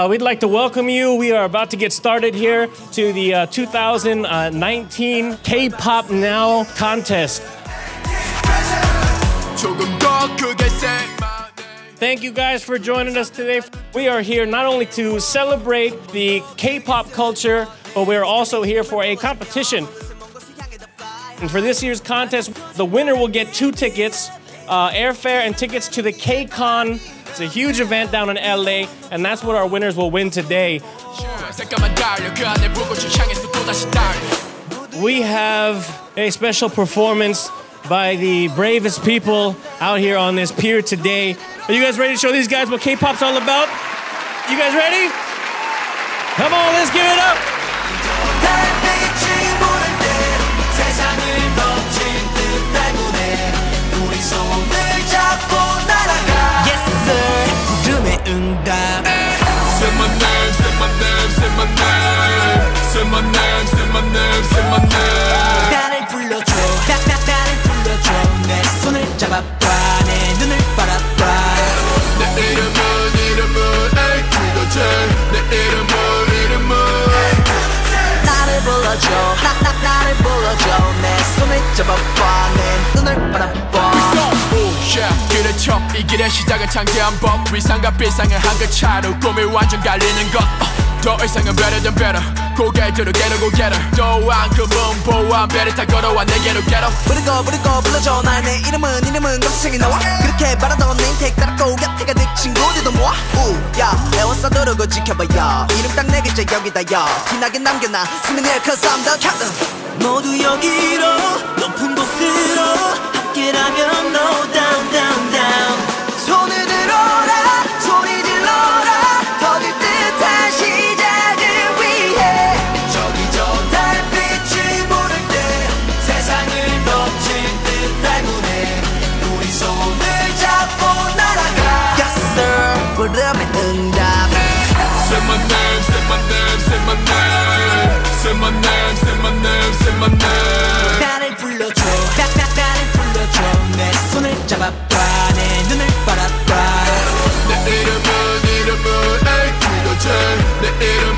we'd like to welcome you. We are about to get started here to the 2019 K-Pop Now contest. Thank you guys for joining us today. We are here not only to celebrate the K-pop culture, but we're also here for a competition. And for this year's contest, the winner will get 2 tickets, airfare and tickets to the K-Con. It's a huge event down in LA, and that's what our winners will win today. We have a special performance by the bravest people out here on this pier today. Are you guys ready to show these guys what K-pop's all about? You guys ready? Come on, let's give it up! Yes sir, 부름의 응답. Say my name, say my name, say my name. Say my name, say my name, say my name. 나를 불러줘, 나를 불러줘. 내 손을 잡아봐, 내 눈을 바라봐. 내 이름은 에이 그거지. 내 이름은 나를 불러줘, 나를 불러줘. 내 손을 잡아봐, 내 눈을 바라봐. 그래 쳐 이 길의 시작은 창대한 법 위상과 비상은 한 끗 차로 꿈이 완전 갈리는 것 더 이상은 better than better 고개 들어 get go get her 또한 그 문보한 배를 타 걸어와 내게로 get up 부르고 불러줘 날 내 이름은 검색이 나와 그렇게 바라던 내 인택 따랐고 곁에 가득 친구들도 모아 우야 배웠어 누르고 지켜봐요 이름 딱 내 글자 여기다 요 티나게 남겨놔 수민이야 cause I'm the captain 모두 여기로 높은 곳으로 함께라면 no down down down 손을 들어라 소리 질러라 터질 듯한 시작을 위해 저기 저 달빛이 보를 때 세상을 덮친 듯한 눈에 우리 손을 잡고 날아가 Yes sir 부름의 응답 Say my name, say my name, say my name. Say my name, say my name, say my name. 나를 불러줘 나를 불러줘 내 손을 잡아봐 내 눈을 바라봐 내 이름은 에이 그거지. 내 이름은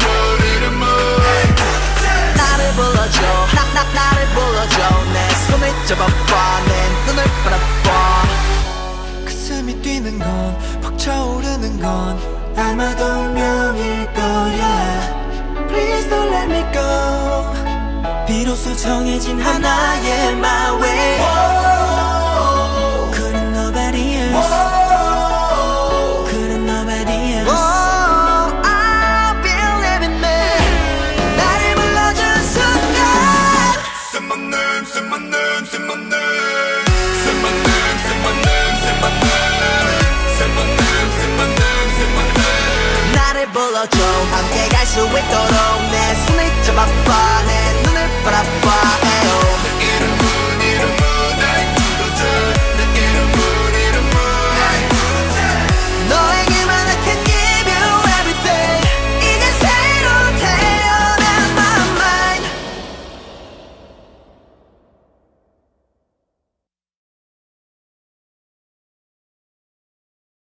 나를 불러줘 나를 불러줘 내 손을 잡아봐 내 눈을 바라봐 가슴이 뛰는 건 벅차오르는 건 아마도 운명일 거야 Please don't let me go 비로소 정해진 하나의 my way couldn't nobody else couldn't nobody else I believe in me 나를 불러준 순간 Say my name, say my name, say my name. Say my name, say my name, say my name. Say my name, say my name, say my name. 나를 불러줘 함께 갈 수 있도록 내 손을 잡아봐 내 눈을 바라봐